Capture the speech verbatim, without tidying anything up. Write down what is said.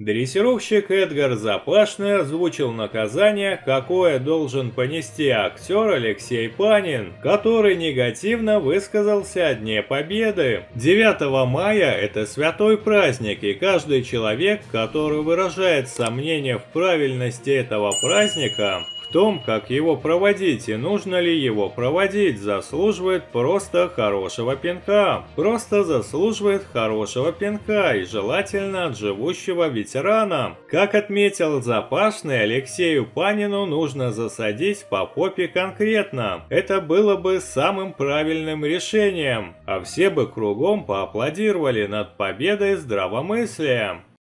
Дрессировщик Эдгар Запашный озвучил наказание, какое должен понести актер Алексей Панин, который негативно высказался о Дне Победы. девятого мая – это святой праздник, и каждый человек, который выражает сомнение в правильности этого праздника, в том, как его проводить и нужно ли его проводить, заслуживает просто хорошего пинка. Просто заслуживает хорошего пинка и желательно от живущего ветерана. Как отметил Запашный, Алексею Панину нужно засадить по попе конкретно. Это было бы самым правильным решением, а все бы кругом поаплодировали над победой здравомыслия.